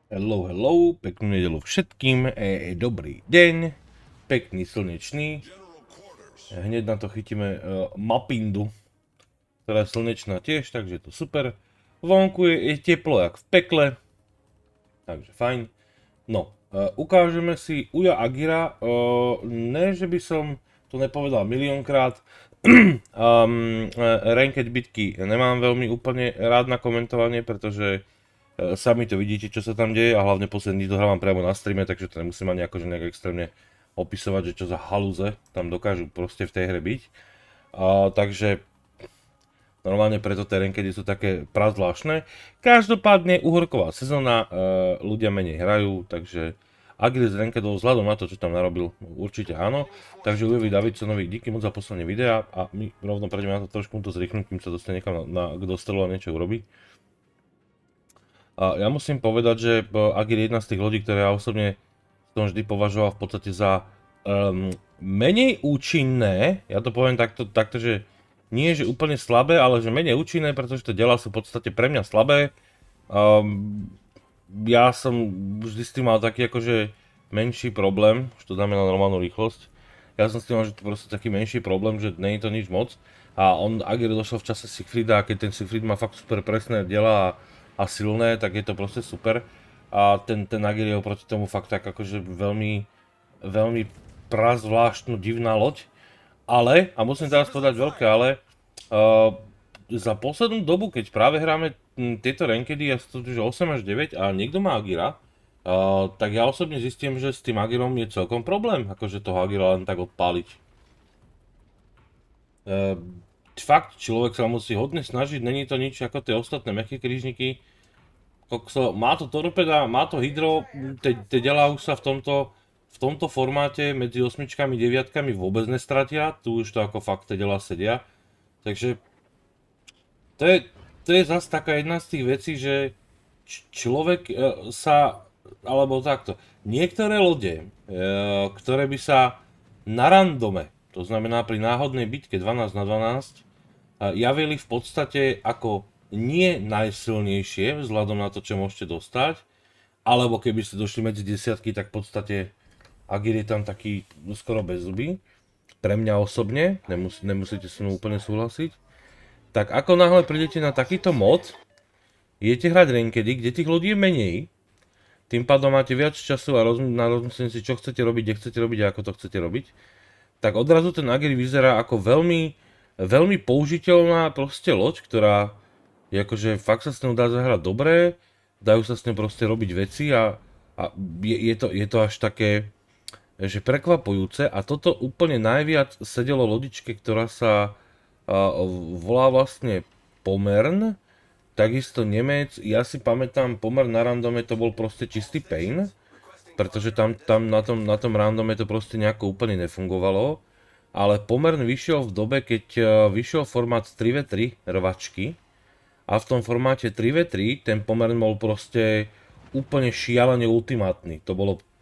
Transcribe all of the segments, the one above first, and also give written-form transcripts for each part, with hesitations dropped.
Hello, hello, peknú nedelu všetkým, dobrý deň, pekný slnečný, hneď na to chytíme mapindu, ktorá je slnečná tiež, takže je to super, vonku je teplo jak v pekle, takže fajn. No, ukážeme si Uja Agira, ne že by som to nepovedal miliónkrát, ranked bitky nemám veľmi úplne rád na komentovanie, pretože sami to vidíte, čo sa tam deje a hlavne posledný to hrávam priamo na streame, takže to nemusím ani akože nejak extrémne opisovať, že čo za halúze tam dokážu proste v tej hre byť. Takže normálne preto tie rankedy sú také prazvláštne. Každopádne uhorková sezóna, ľudia menej hrajú, takže Agir z rankedov vzhľadom na to, čo tam narobil, určite áno. Takže Ujovi Davidsonovi díky moc za poslanie videa a my rovno prejdeme na to trošku to zrýchnúť, kým sa dostane niekam k dostelu a niečo urobí. A ja musím povedať, že Agir je jedna z tých ľudí, ktoré ja osobne som vždy považoval v podstate za menej účinné, ja to poviem takto, že nie že úplne slabé, ale že menej účinné, pretože tie diela sú v podstate pre mňa slabé. Ja som vždy s tým mal taký akože menší problém, už to dáme na normálnu rýchlosť. Ja som s tým mal, že to proste taký menší problém, že nie je to nič moc. A Agir došiel v čase Siegfrieda a keď ten Siegfried má fakt super presné diela a silné, tak je to proste super. A ten Agir je oproti tomu fakt tak akože veľmi prazvláštnu divná loď. Ale, a musím teraz povedať veľké ale, za poslednú dobu, keď práve hráme tieto rankedy, ja som že 8 až 9 a niekto má Agira, tak ja osobne zistím, že s tým Agirom je celkom problém, akože toho Agira len tak odpáliť. Fakt, človek sa musí hodne snažiť, není to nič ako tie ostatné mäkké krížniky. Má to torpeda, má to hydro, tie delá už sa v tomto formáte medzi 8-kami, 9-kami vôbec nestratia, tu už to ako fakt tie delá sedia. Takže to je zase taká jedna z tých vecí, že človek alebo takto, niektoré lode, ktoré by sa na randome, to znamená pri náhodnej bitke 12 na 12, javili v podstate ako nie najsilnejšie vzhľadom na to, čo môžete dostať, alebo keby ste došli medzi desiatky, tak v podstate Agir je tam taký skoro bez zuby. Pre mňa osobne, nemusíte s mnou úplne súhlasiť. Tak ako náhle prídete na takýto mod, idete hrať rankedy, kde tých ľudí je menej, tým pádom máte viac času a na rozmyslenie si, čo chcete robiť, kde chcete robiť a ako to chcete robiť, tak odrazu ten Agir vyzerá ako veľmi použiteľná proste loď, ktorá je akože fakt sa s ňou dá zahrať dobre, dajú sa s ňou proste robiť veci a je to až také, že prekvapujúce a toto úplne najviac sedelo lodičke, ktorá sa volá vlastne Pomern, takisto Nemec, ja si pamätám, Pomern na randome to bol proste čistý pain, pretože tam na tom randome to proste nejako úplne nefungovalo, ale Pomern vyšiel v dobe, keď vyšiel formát 3v3 rvačky a v tom formáte 3v3 ten Pomern bol proste úplne šialene ultimátny, to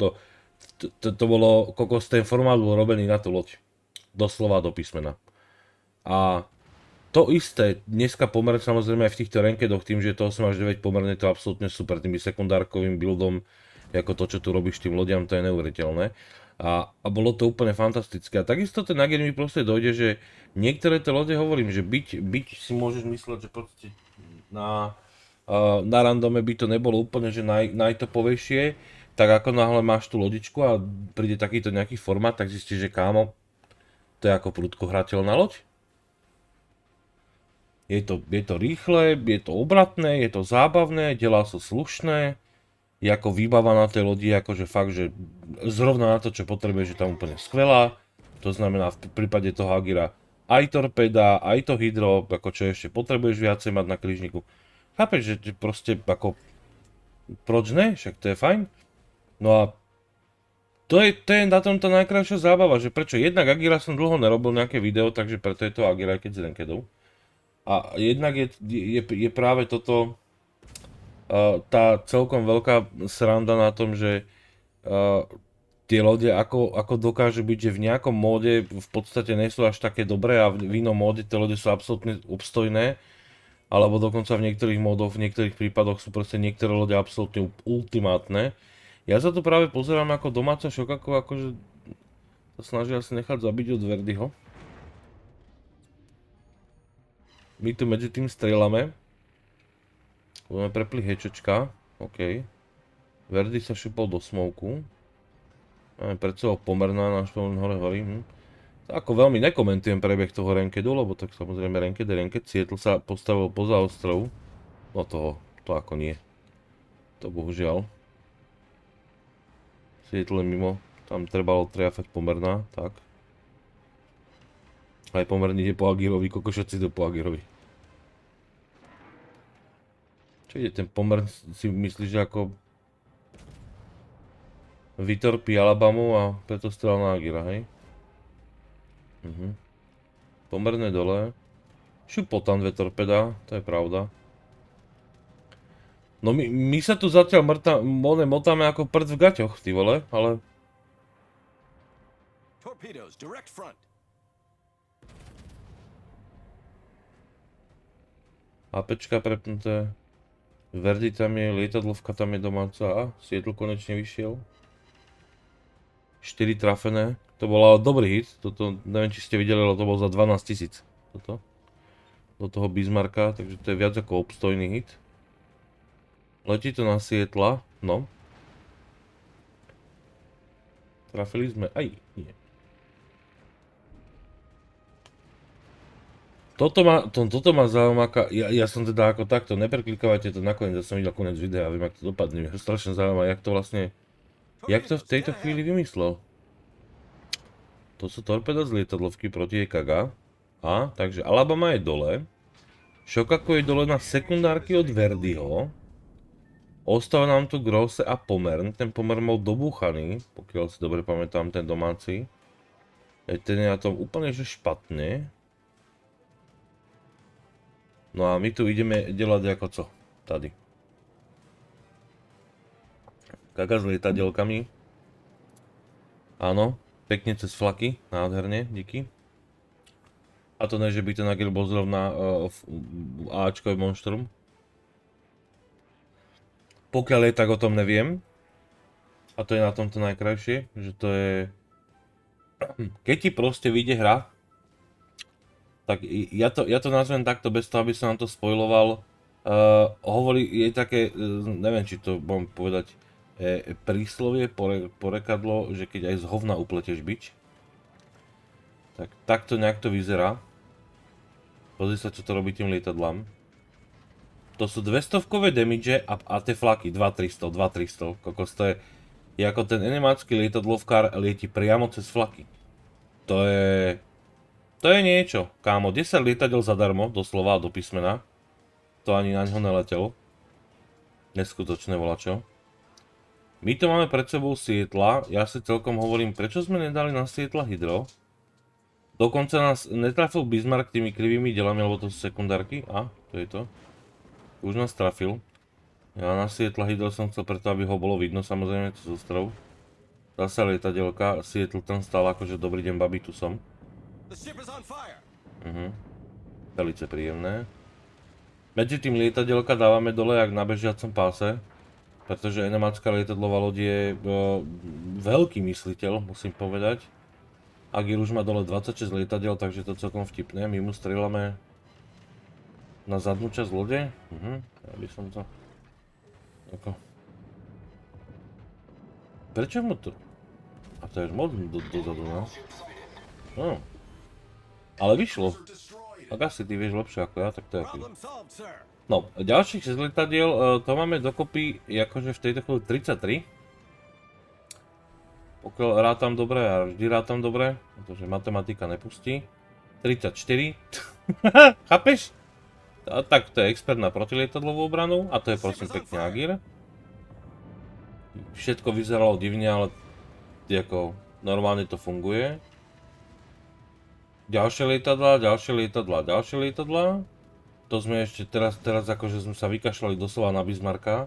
bolo kokos, ten formát bol robený na tú loď, doslova do písmena. A to isté, dneska Pomern samozrejme aj v týchto rankedoch, tým, že je to 8 až 9 Pomern je to absolútne super, tým sekundárkovým buildom, ako to, čo tu robíš tým lodiam, to je neuveriteľné. A bolo to úplne fantastické. A takisto ten Agir mi proste dojde, že niektoré tie lode hovorím, že byť si môžeš mysleť, že proste na randome by to nebolo úplne, že najtopovejšie, tak ako náhle máš tú lodičku a príde takýto nejaký formát, tak zistíš, že kámo, to je ako prudko hrateľná loď. Je to rýchle, je to obratné, je to zábavné, delá sú slušné, je ako výbava na tej lodi, akože fakt, že zrovna na to, čo potrebuješ, je tam úplne skvelá. To znamená v prípade toho Agira aj torpeda, aj to hydro, ako čo ešte potrebuješ viacej mať na krížniku. Chápeš, že proste ako proč ne, však to je fajn. No a to je na tomto najkrajšia zábava, že prečo jednak Agira som dlho nerobil nejaké video, takže preto je to Agira aj keď z rankedov. A jednak je práve toto tá celkom veľká sranda na tom, že tie lode ako dokážu byť, že v nejakom móde v podstate nie sú až také dobré a v inom móde tie lode sú absolútne obstojné. Alebo dokonca v niektorých módoch, v niektorých prípadoch sú proste niektoré lode absolútne ultimátne. Ja sa tu práve pozerám ako domáca Shokaku, akože sa snažia si nechať zabiť od Verdiho. My tu medzi tým strieľame. Budeme prepli hečečka. OK. Verdi sa šupol do smoku. Máme pred sebou Pomerná, náš pomerný hore horí. Ako veľmi nekomentujem prebeh toho rankedu, lebo tak samozrejme ranked je ranked. Seattle sa postavil poza ostrov. No to ako nie. To bohužiaľ. Seattle je mimo. Tam trebalo triafať Pomerná, tak. Aj Pomerný ide po Agirovi, kokošoci ide po Agirovi. Čo ide ten Pomer, si myslíš, že ako vytorpí Alabamu a preto strel na Agira, hej? Pomerne dole. Šupo tam dve torpeda, to je pravda. No my sa tu zatiaľ motáme ako prd v gaťoch, ty vole, ale... APčka prepnuté. Verdi tam je, lietadlovka tam je domáca a Seattle konečne vyšiel. 4 trafené. To bol ale dobrý hit, toto neviem či ste videli, ale to bol za 12 000. Toto. Do toho Bismarcka, takže to je viac ako obstojný hit. Letí to na Seattle, no. Trafili sme, aj nie. Toto ma zaujíma, ja som teda ako takto, nepreklikávajte to nakoniec, ja som videl koniec videa, viem, jak to dopadne, mňa strašne zaujíma, jak to vlastne, jak to v tejto chvíli vymyslel. To sú torpeda z lietadlovky proti EKG. A, takže Alabama je dole. Shokaku je dole na sekundárky od Verdiho. Ostáva nám tu Grosse a Pomern. Ten Pomern bol dobúchaný, pokiaľ si dobre pamätám, ten domáci. Ten je na tom úplne že špatne. No a my tu ideme delať ako co? Tady. Kaga s lietadielkami. Áno. Pekne cez flaky, nádherne, díky. A to ne, že by ten Agil bol zrovna Ačkový monštrum. Pokiaľ je, tak o tom neviem. A to je na tomto najkrajšie, že to je... Keď ti proste vyjde hra, tak ja to nazvem takto bez toho, aby som nám to spoiloval. Hovorí, je také, neviem či to mám povedať, príslovie, porekadlo, že keď aj z hovna upleteš bič. Tak takto nejak to vyzerá. Pozri sa, čo to robí tým lietadlám. To sú 200-kové damage a tie flaky 2300, 2300. Kokos, to je ako ten enemácky lietadlovkár lieti priamo cez flaky. To je niečo, kámo. 10 lietadiel zadarmo, doslova do písmena. To ani na ňo neletelo. Neskutočné volačo. My to máme pred sebou Seattle, ja si celkom hovorím, prečo sme nedali na Seattle Hydro. Dokonca nás netrafil Bismarck tými krivými delami, lebo to sú sekundárky. A, to je to. Už nás trafil. Ja na Seattle Hydro som chcel preto, aby ho bolo vidno, samozrejme, cez ostrov. Zase lietadielka, Seattle tam stál akože dobrý deň, babi, tu som. Velice príjemné. Medzi tým lietadielka dávame dole jak na bežiacom páse. Pretože enemácka lietadlová loď je veľký mysliteľ, musím povedať. Agir už má dole 26 lietadiel, takže to celkom vtipné. My mu strieľame na zadnú časť lode. Ja by som to... Ako... Prečo mu to... A to je moc dozadu, no? No. Ale vyšlo. Ak asi ty vieš lepšie ako ja, tak to je aký. No, ďalších 6 lietadiel, to máme dokopy akože v tejto chvíli 33. Pokiaľ rátam dobre, a vždy rátam dobre, pretože matematika nepustí. 34. Chápeš? Tak to je expert na protilietadlovú obranu a to je prosím pekne Agir. Všetko vyzeralo divne, ale ako normálne to funguje. Ďalšie lietadlá, ďalšie lietadlá, ďalšie lietadlá. To sme ešte teraz akože sme sa vykašľali doslova na Bismarcka.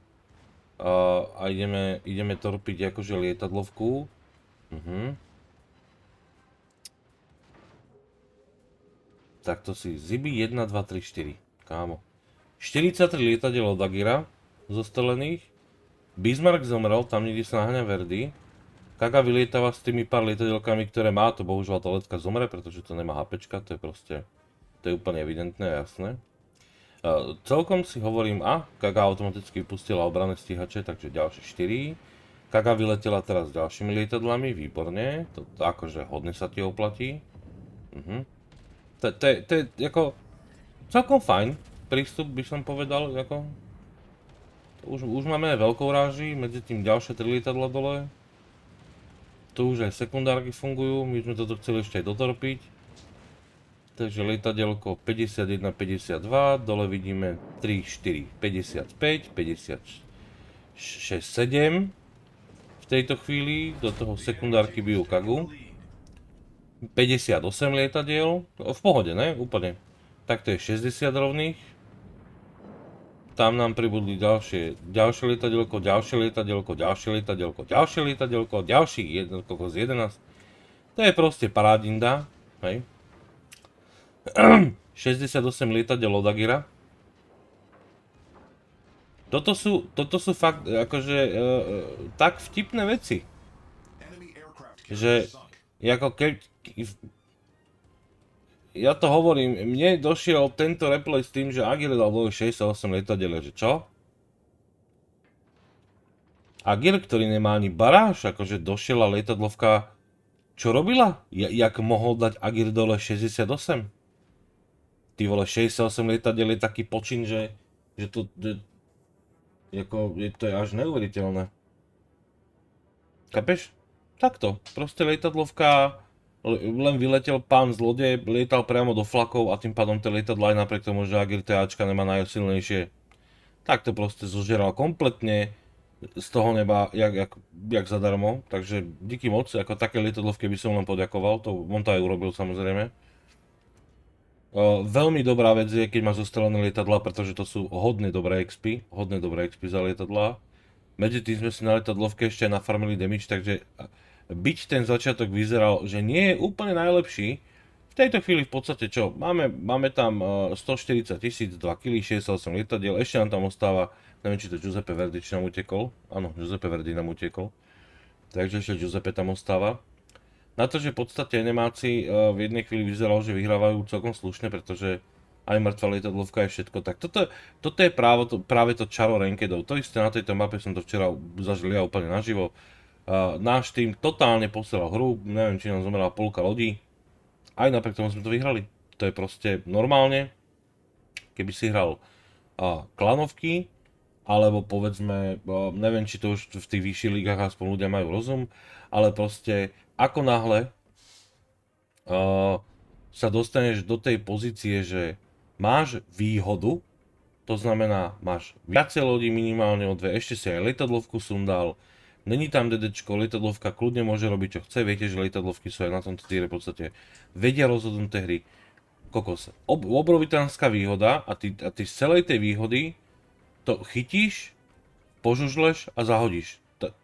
A ideme torpiť akože lietadlovku. Tak to si Zibi 1, 2, 3, 4. kámo. 43 lietadiel od Agira zostalených. Bismarck zomrel, tam niekde sa naháňa Verdy. Kaga vylietava s tými pár lietadielkami, ktoré má, to bohužiaľ tá letka zomre, pretože to nemá HPčka, to je proste, to je úplne evidentné a jasné. Celkom si hovorím, Kaga automaticky vypustila obranné stíhače, takže ďalšie 4. Kaga vyletela teraz s ďalšími lietadlami, výborne, to akože hodne sa ti oplatí. To je ako celkom fajn prístup, by som povedal, ako. Už máme veľkou ráži, medzi tým ďalšie 3 lietadla dole. Tu už aj sekundárky fungujú, my sme toto chceli ešte aj dotorpiť. Takže lietadielko 51, 52, dole vidíme 3, 4, 55, 56, 7. V tejto chvíli do toho sekundárky bijú Kagu. 58 lietadiel, v pohode, ne? Úplne. Tak to je 60 rovných. Tam nám pribudli ďalšie lietadielko, ďalšie lietadielko, ďalšie lietadielko, ďalšie lietadielko, ďalších 11. To je proste parádinda, hej. 68 lietadiel od Agira. Toto sú fakt akože tak vtipné veci. Že ako ja to hovorím, mne došiel tento replay s tým, že Agir dal dole 68 lietadiel, že čo? Agir, ktorý nemá ani baráž, akože došiela lietadlovka, čo robila? Jak mohol dať Agir dole 68? Ty vole, 68 lietadiel je taký počin, že to je až neuveriteľné. Kapeš? Takto, proste lietadlovka, len vyletel pán zlodej, lietal priamo do flakov a tým pádom tie lietadla aj napriek tomu, že Agir TAčka nemá najsilnejšie, tak to proste zožeral kompletne z toho neba, jak zadarmo, takže díky moc, ako také lietadlovke by som len poďakoval, on to aj urobil samozrejme. Veľmi dobrá vec je, keď má zostalené lietadla, pretože to sú hodne dobré XP za lietadlá. Medzi tým sme si na lietadlovke ešte aj nafarmili damage, takže byť ten začiatok vyzeral, že nie je úplne najlepší. V tejto chvíli v podstate čo? Máme tam 140 000, 2 kg, 68 lietadiel, ešte nám tam ostáva, neviem či to Giuseppe Verdi či nám utekol. Áno, Giuseppe Verdi nám utekol. Takže ešte Giuseppe tam ostáva. Na to, že v podstate nemáci v jednej chvíli vyzeralo, že vyhrávajú celkom slušne, pretože aj mŕtva lietadlovka je všetko. Tak toto je práve to čaro rankedov. To isté na tejto mape som to včera zažil ja úplne naživo. Náš tým totálne posielal hru, neviem, či nám zomrela polka lodí. Aj napriek tomu sme to vyhrali. To je proste normálne, keby si hral klanovky, alebo povedzme, neviem, či to už v tých vyšších ligách aspoň ľudia majú rozum, ale proste ako náhle sa dostaneš do tej pozície, že máš výhodu, to znamená, máš viacej lodí minimálne o 2, ešte si aj lietadlovku sundal, není tam DDčko, lietadlovka kľudne môže robiť čo chce, viete, že lietadlovky sú aj na tomto týre v podstate vedia rozhodnuté hry. Kokos, obrovitánska výhoda a ty z celej tej výhody to chytíš, požužleš a zahodíš.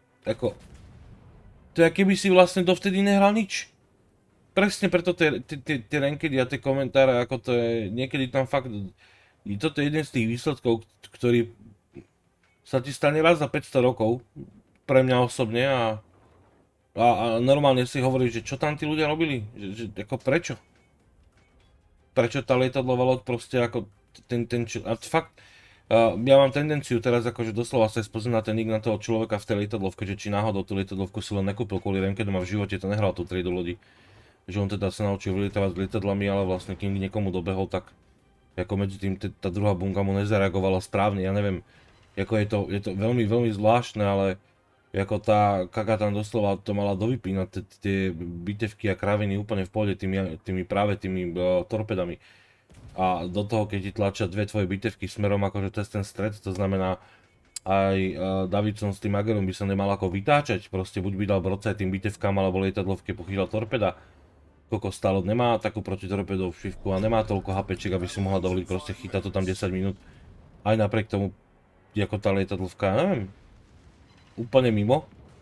To je, keby si vlastne dovtedy nehral nič. Presne preto tie rankedy a tie komentáre, ako to je, niekedy tam fakt, toto je jeden z tých výsledkov, ktorý sa ti stane raz za 500 rokov, pre mňa osobne a normálne si hovoríš, že čo tam tí ľudia robili, že ako prečo? Prečo tá lietadlová loď proste ako a fakt, ja mám tendenciu teraz akože doslova sa spozrieť na ten nick na toho človeka v tej lietadlovke, že či náhodou tú lietadlovku si len nekúpil kvôli rankedom a v živote to nehral tú triedu lodi. Že on teda sa naučil vylietávať s lietadlami, ale vlastne kým niekomu dobehol, tak ako medzi tým tá druhá bunka mu nezareagovala správne, ja neviem, ako je to veľmi, veľmi zvláštne, ale ako tá Kaga tam doslova to mala dovypínať tie bitevky a kraviny úplne v pohode tými torpedami. A do toho, keď ti tlačia dve tvoje bitevky smerom akože cez ten stred, to znamená aj Davidson s tým Agerom by sa nemal ako vytáčať, proste buď by dal brocaj tým bitevkám, alebo lietadlovke pochytal torpeda. Kokos stále nemá takú protitorpedovú šivku a nemá toľko HPček, aby si mohla dovoliť proste chytať to tam 10 minút. Aj napriek tomu, ako tá lietadlovka, neviem, úplne mimo.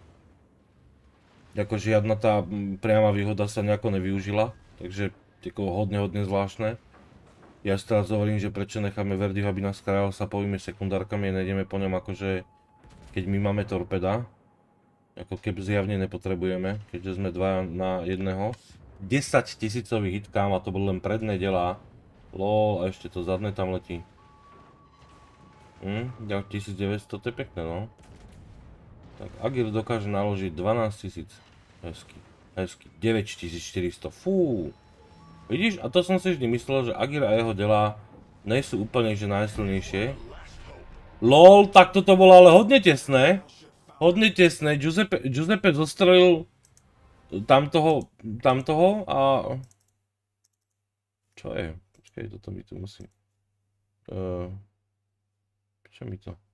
Ako žiadna tá priama výhoda sa nejako nevyužila, takže hodne zvláštne. Ja si teraz hovorím, že prečo necháme Verdiho, aby nás krajal, sa povíme sekundárkami a nejdeme po ňom akože, keď my máme torpeda. Ako keby zjavne nepotrebujeme, keďže sme 2 na 1. 10 000 hitkám a to bol len predné delá. Lol, a ešte to zadné tam letí. 1900, to je pekné, no. Tak Agir dokáže naložiť 12 000. Hezky, hezky. 9400, fú. Vidíš, a to som si vždy myslel, že Agir a jeho delá nejsú úplne že najsilnejšie. LOL, tak toto bolo ale hodne tesné. Hodne tesné, Giuseppe zostrelil tamtoho a... Čo je? Počkej, toto mi tu musí... Čo mi to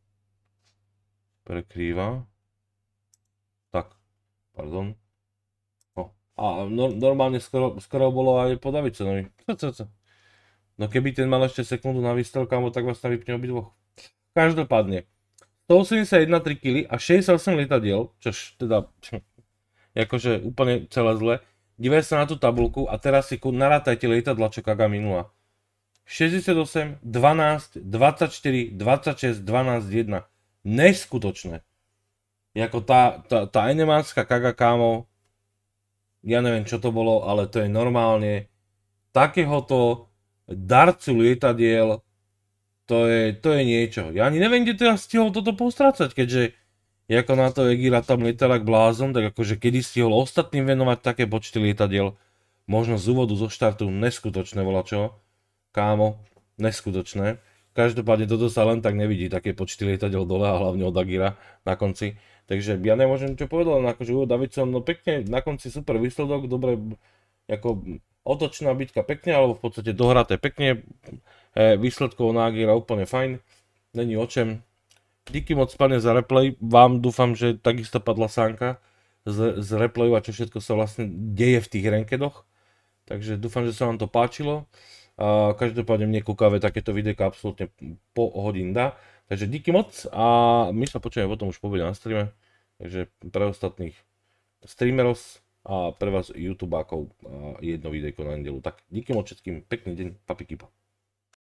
prekrýva? Tak, pardon. A normálne skoro bolo aj po Davidsenovi. No keby ten mal ešte sekundu na výstrel, kámo, tak vás tam vypne obidvoch. Každopádne. 181 3 kg a 68 lietadiel, čož teda akože úplne celé zle. Dívej sa na tú tabulku a teraz si narátajte lietadla, čo Kaga minula. 68, 12, 24, 26, 12, 1. Neskutočné. Jako tá enemánska Kaga, kámo, ja neviem čo to bolo, ale to je normálne. Takéhoto darcu lietadiel, to je niečo. Ja ani neviem, kde to ja stihol toto postrácať, keďže ako na to Egira tam lietal ak blázon, tak akože kedy stihol ostatným venovať také počty lietadiel, možno z úvodu, zo štartu, neskutočné volačo. Kámo, neskutočné. Každopádne toto sa len tak nevidí, také počty lietadiel dole a hlavne od Agira na konci. Takže ja nemôžem čo povedať, len akože Ujo Davidson, no pekne, na konci super výsledok, dobre, ako otočná bitka pekne, alebo v podstate dohraté pekne, výsledkov na Agira úplne fajn, není o čem. Díky moc pane za replay, vám dúfam, že takisto padla sánka z replayu a čo všetko sa vlastne deje v tých rankedoch, takže dúfam, že sa vám to páčilo. Každopádne mne kúkave takéto videjka absolútne po hodín dá. Takže díky moc a my sa počujeme potom už po obede na streame. Takže pre ostatných streamerov a pre vás YouTubeákov jedno videjko na nedelu. Tak díky moc všetkým, pekný deň, papi kipa.